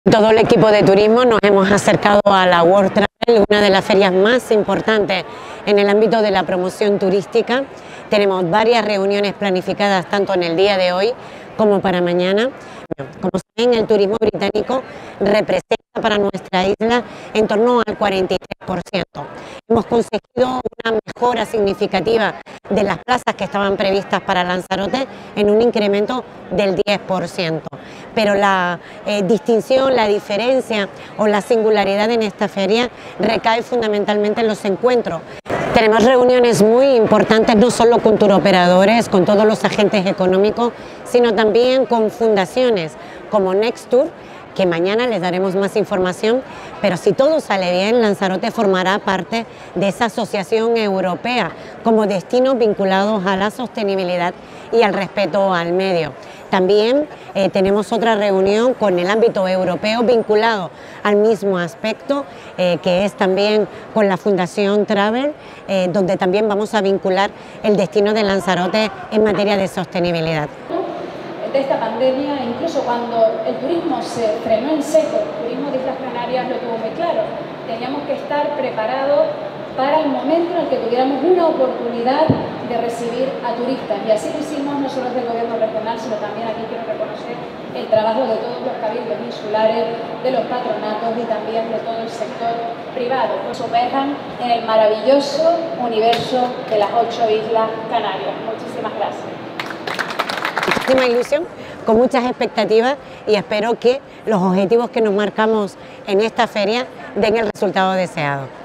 Todo el equipo de turismo nos hemos acercado a la World Travel, una de las ferias más importantes en el ámbito de la promoción turística. Tenemos varias reuniones planificadas tanto en el día de hoy como para mañana. Como saben, el turismo británico representa para nuestra isla en torno al 43%. Hemos conseguido una mejora significativa de las plazas que estaban previstas para Lanzarote en un incremento del 10%. Pero la distinción, la diferencia o la singularidad en esta feria recae fundamentalmente en los encuentros. Tenemos reuniones muy importantes, no solo con turoperadores, con todos los agentes económicos, sino también con fundaciones como Nextour, que mañana les daremos más información, pero si todo sale bien, Lanzarote formará parte de esa asociación europea como destinos vinculados a la sostenibilidad y al respeto al medio. También tenemos otra reunión con el ámbito europeo vinculado al mismo aspecto, que es también con la Fundación Travel, donde también vamos a vincular el destino de Lanzarote en materia de sostenibilidad. De esta pandemia, incluso cuando el turismo se frenó en seco, el turismo de Islas Canarias lo tuvo muy claro, teníamos que estar preparados para el momento en el que tuviéramos una oportunidad de recibir a turistas, y así lo hicimos no solo desde el gobierno regional, sino también aquí quiero reconocer el trabajo de todos los cabildos insulares, de los patronatos y también de todo el sector privado, que sumerjan en el maravilloso universo de las 8 Islas Canarias. Muchísimas gracias. Muchísima ilusión, con muchas expectativas, y espero que los objetivos que nos marcamos en esta feria den el resultado deseado.